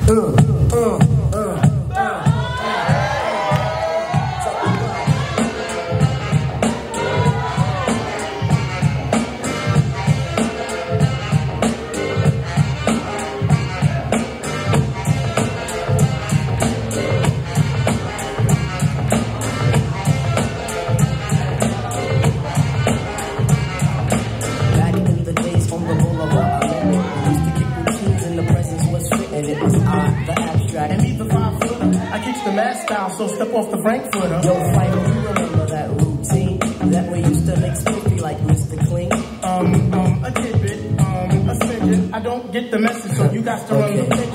So step off the Frankfurter. Yo, Fido, you remember that routine that we used to make Spiffy like Mr. Clean? A tidbit, a smidget. I don't get the message, so you got to run the pitch.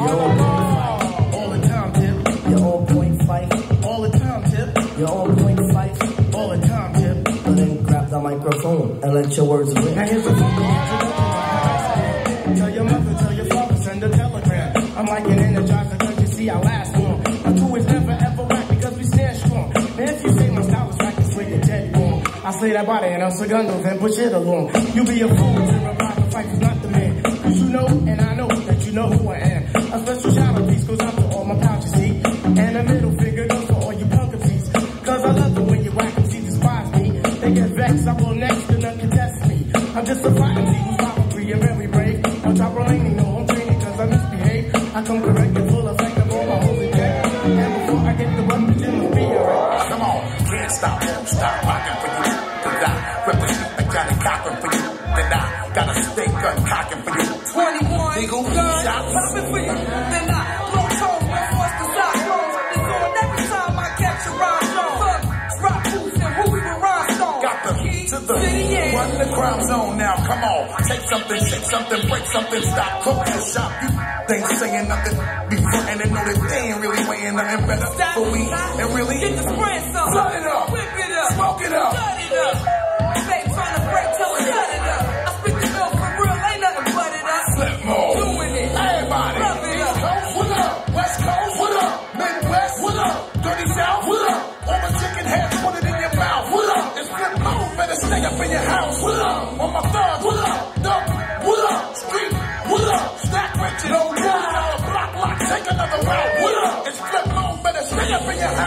All the time, Tip. You're on point fight. All the time, Tip. You're on point fight. All the time, Tip. But then grab the microphone and let your words ring. Now here's a funky introduction. Tell your mother, tell your father, send a telegram. I'm like an energizer, cause you see I last long. My crew is never ever whack because we stand strong. Man, if you say my style is whack, it's like a dead wrong. I slay that body and I'm segundo, then push it along. You be a fool to reply to fight is not the man. Cause you know, and I know that you know who I am. A special shout out piece goes out to all my pouches, see? And a middle finger goes for all you punk MCs. Cause I love the way you whack MCs despise me. They get vexed, I will next and none contest me. I'm just a fire MC who's probably and very brave. On top of laning, no home training cause I misbehave. I come correct and full effect of all my hoes in check. And before I get the run, the gym must be alright. Come on, can't stop, won't stop, rockin' for you. Cause I represent the Johnny Cochran for you. Then I got a steak gun cocking for you. 21 legal guns shots popping for you. Then I blow tones and force the cyclones. It's on every time I catch a rhyme zone. Fuck, rock who's and who we were rhinestone. got the Key to the city in. run the crowd zone now. Come on, take something, shake something, break something, stop cooking the shop. You ain't saying nothing, be frontin' and know that they ain't really weighing nothing better for we and really Get the sprint some. flood it up, Whip it up. smoke it up. Shut it up. They trying to break till we shut it up. I spit the mill for real, ain't nothing but it up. Flip mode. Doing it. Everybody. Love it up. East Coast, what up? West Coast, what up? Midwest, what up? Dirty South, what up? All the chicken heads, put it in your mouth, what up? It's flip mode, better stay up in your house, what up? On my thugs, what up? Duck, what up? Street, what up? Stack Richard, oh God. Block, take another route, what up? It's flip mode, better stay up in your house.